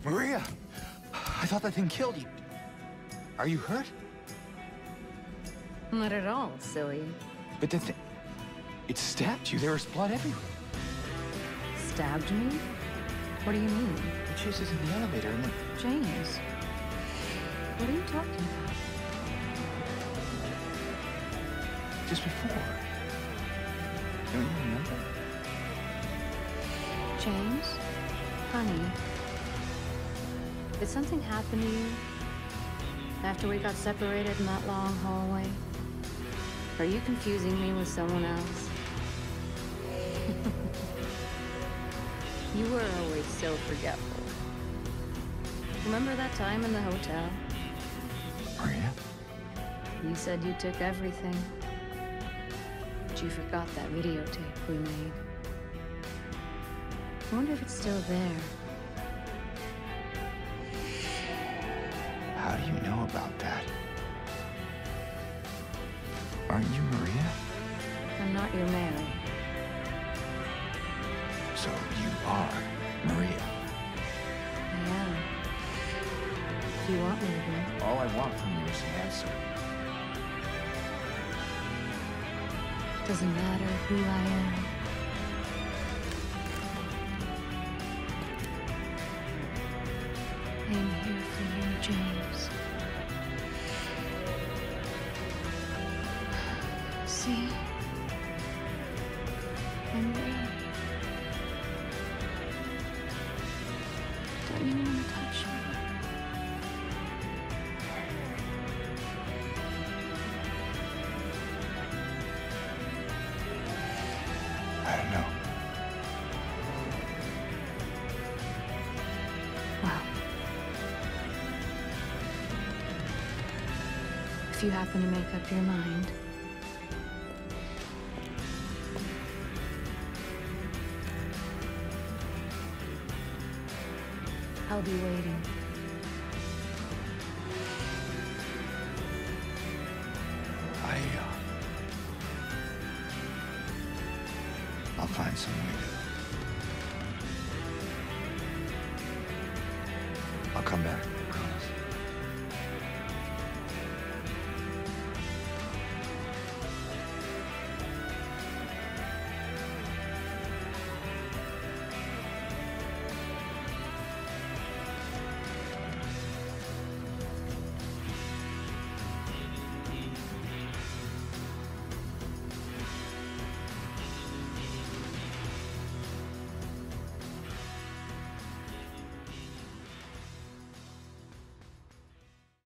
Maria! I thought that thing killed you. Are you hurt? Not at all, silly. But the thing... It stabbed you. There was blood everywhere. Stabbed me? What do you mean? It chases in the elevator and then... James, what are you talking about? Just before. Don't you remember? James? Honey, did something happen to you after we got separated in that long hallway? Are you confusing me with someone else? You were always so forgetful. Remember that time in the hotel? Maria? You said you took everything, but you forgot that videotape we made. I wonder if it's still there. How do you know about that? Aren't you Maria? I'm not your Mary. So you are Maria. I am. If you want me to be. All I want from you is an answer. Doesn't matter who I am. I'm here for you, James. See? I'm ready. Don't you want to touch me? I don't know. Well, if you happen to make up your mind, I'll be waiting.